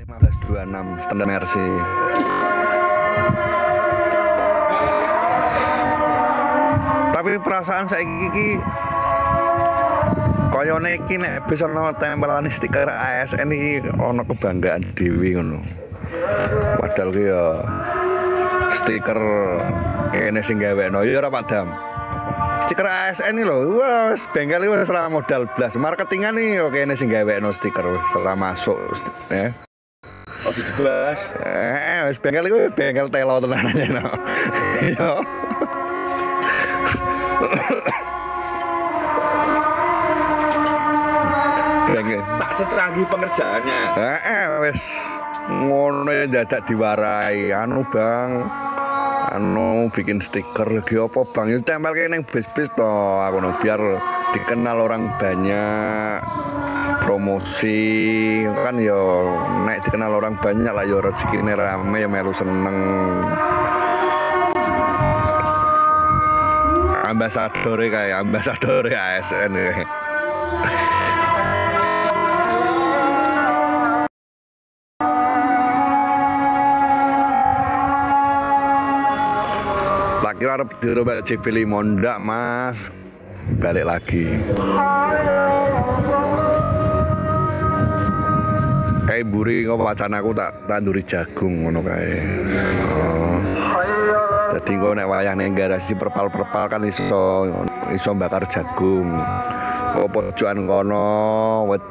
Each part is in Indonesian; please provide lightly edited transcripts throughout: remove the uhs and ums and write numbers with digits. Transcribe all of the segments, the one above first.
1526 standar Mercy. Tapi perasaan saiki iki koyone iki nek bisa ono tempelan stiker ASN iki ono kebanggaan dhewe ngono. Padahal ki ya stiker kene sing gawekno ya ora Pak Dam. Stiker ASN iki lho, wis bengkel iki wis ora modal blas. Marketingan iki yo kene sing gawekno stiker wis ora masuk ya. Oh, dibahas. Wis bengkel iki bengkel telo tenan aja no. Yo. Tak secanggih pengerjaannya. Wis ngono ya dadak diwarai anu Bang. Anu bikin stiker lagi apa Bang? Itu tempel kayak neng bis-bis toh aku no, biar dikenal orang banyak. Promosi kan ya nek dikenal orang banyak lah ya rezekine rame ya melu seneng. Ambasadore ASN ya. Tak kira arep dirobek JP5 ndak Mas. Balik lagi. Kayak buri kok wacanaku tak tanduri jagung ngono kae. Jadi kok nek wayah ning garasi perpal-perpal kan iso bakar jagung. Kok pojokan kono wit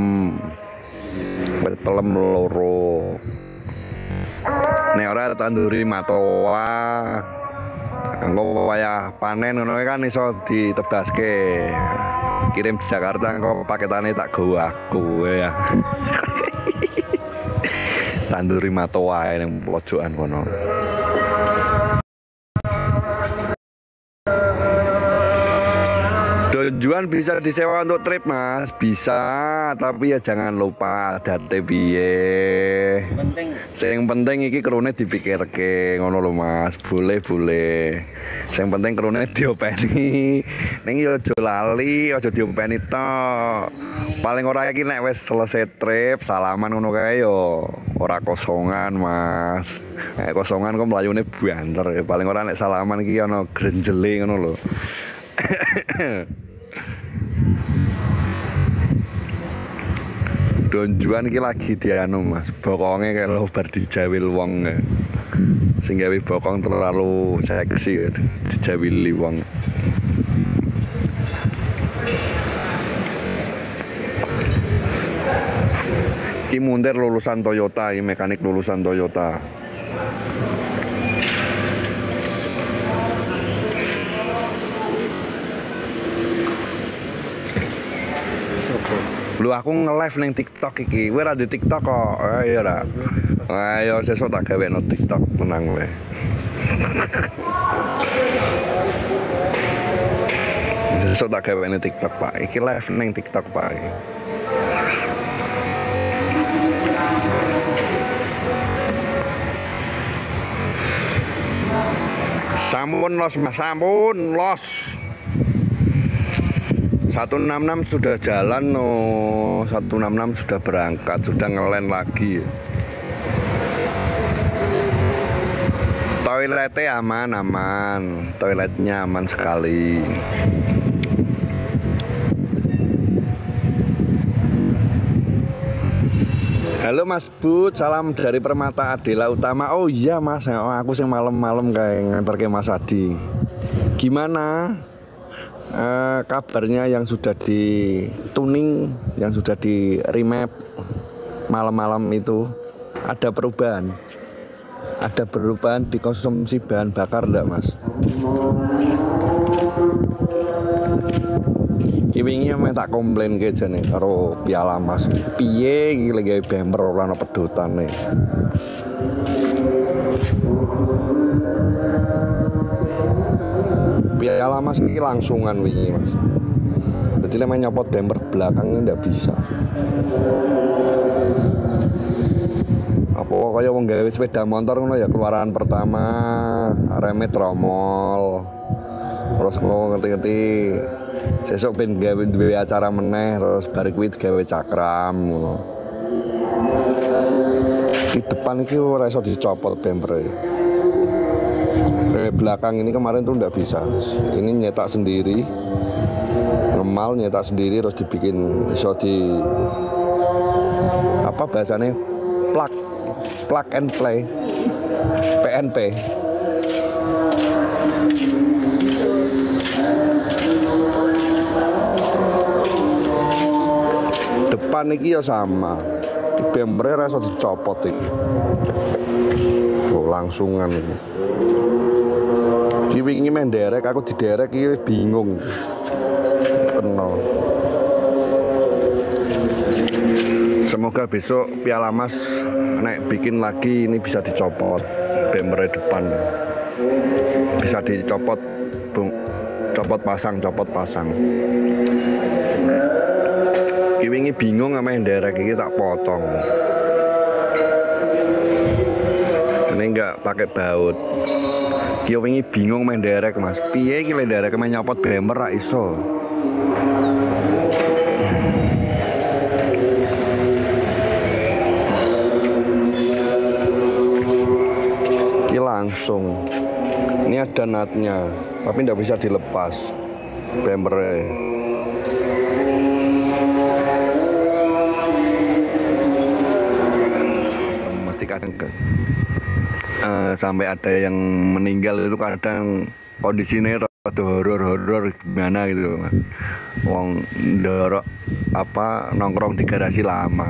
pelem loro. Nek ora tanduri matoa. Engko wayah panen ngono kan iso ditebaske. Kirim Jakarta engko paketane tak gawa aku ya. Tanduri matoa ning pojokan kono. Tujuan bisa disewa untuk trip Mas, bisa, tapi ya jangan lupa date piye. Sing penting iki krone dipikirke ngono lho Mas, boleh. Sing penting krone diopeni. Ning yo aja lali, aja diopeni tok. Paling ora iki nek wis selesai trip, salaman ngono kae yo ora kosongan Mas. Nek kosongan kok mlayune banter, paling ora nek salaman iki ana grenjele ngono lho. Donjuan iki lagi dianu Mas, bokonge kayak lo bar dijawil wong. Sing gawe bokong terlalu seksi gitu, dijawili wong. Ki mundur lulusan Toyota, ini mekanik lulusan Toyota. Lu aku nge-live ning TikTok iki. Kowe ora di TikTok kok. Iya ora. Ayo sesuk tak gawekno TikTok tenang kowe. Sesuk tak gawekno TikTok, Pak. Iki live ning TikTok, Pak. Sampun los, Mas. Sampun los. 166 sudah jalan no, 166 sudah berangkat, sudah ngelen lagi. Toiletnya aman, toiletnya aman sekali. Halo Mas Bud, salam dari Permata Adela Utama. Oh iya Mas, aku sing malam-malam kayak nganter ke Mas Adi. Gimana? Kabarnya yang sudah di tuning, yang sudah di remap malam-malam itu ada perubahan di konsumsi bahan bakar enggak Mas? Kiwingi tak komplain ke jane karo Piala Mas. Piye iki lagi bemper ora ana pedotane. Piala Mas ini langsungan wingi Mas. Jadi lek nyopot bumper belakangnya ndak bisa. Apa kaya wong gawe sepeda motor ngono ya, keluaran pertama remnya tromol. Terus kok ngerti-ngerti sesuk ben gawe duwe acara meneh terus bar kuwi gawe cakram ngono. Di depan ini ora iso dicopot bempernya. Belakang ini kemarin tuh nggak bisa. Ini nyetak sendiri, ngemal nyetak sendiri, terus dibikin iso di apa bahasanya plug and play, PNP. Depan ini ya sama, bempernya rasa dicopot ini. Oh, langsungan ini. Ini main derek, aku diderek ini bingung. Kenal. Semoga besok Piala Mas naik bikin lagi ini bisa dicopot bempernya depan. Bisa dicopot, copot pasang. Ini bingung sama yang derek ini tak potong. Ini enggak pakai baut. Ini bingung main derek mas. Piye iki derek main nyopot bemper ra iso. Ini langsung. Ini ada natnya, tapi nggak bisa dilepas bempernya. Mesti kadang sampai ada yang meninggal itu kadang kondisinya rada horor gimana gitu mas. Wong ndorok apa nongkrong di garasi lama.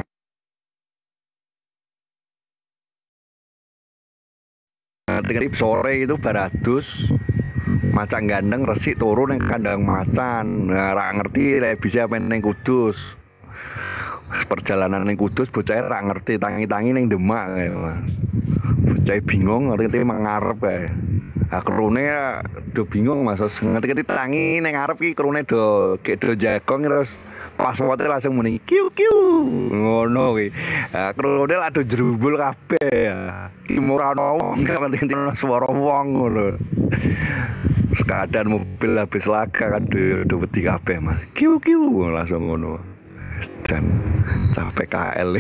Tadi sore itu baratus macan gandeng resik turun yang kandang macan. Nah, ra ngerti bisa apa neng Kudus. Perjalanan neng Kudus bocah ra ngerti tangi-tangi neng Demak kayak mas. Bocah bingung ngerti mengarep kayak. Nah, kerune do bingung mas, ngerti tangi neng ngarep ki kerune do jagong terus password langsung muni kiu ngono kuwi. Ha krone lak do jerubul kabeh. Ki ora ono wong ngerti swara wong ngono. Sekadar mobil habis laga kan do wedi kabeh Mas. Kiu langsung ngono. Dan sampai KL.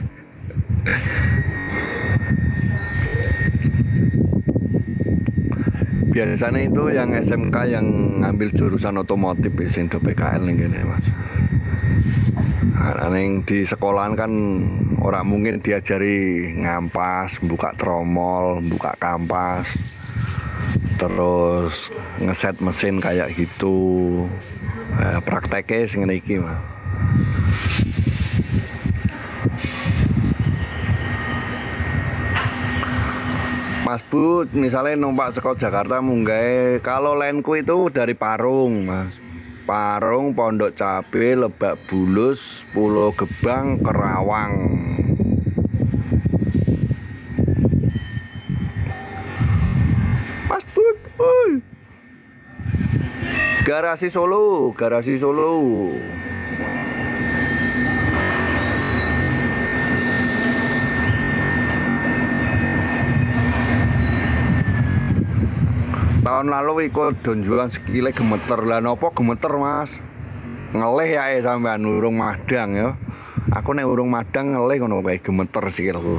Biasanya itu yang SMK yang ngambil jurusan otomotif sing do PKL ning kene Mas. Yang di sekolahan kan orang mungkin diajari ngampas, buka tromol, buka kampas, terus ngeset mesin kayak gitu. Prakteknya sing ngene iki, Mas. Mas Bu, misalnya numpak saka Jakarta munggah, kalau lainku itu dari Parung, Mas. Parung, Pondok Cabe, Lebak Bulus, Pulau Gebang, Kerawang. Mas Bu, Garasi Solo. Tahun lalu ikut donjuan sekile gemeter lah, nopo gemeter Mas? Ngelih ya sampean urung madang ya. Aku nek urung madang ngelih ngono kae gemeter sikilku.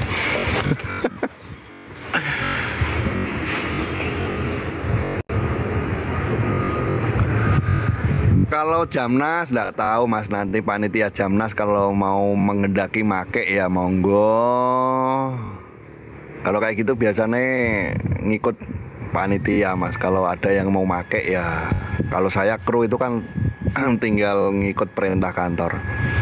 Kalau Jamnas nggak tahu Mas, nanti panitia Jamnas kalau mau mengendaki make ya monggo. Kalau kayak gitu biasanya ngikut panitia Mas, kalau ada yang mau make ya. Kalau saya kru itu kan tinggal ngikut perintah kantor.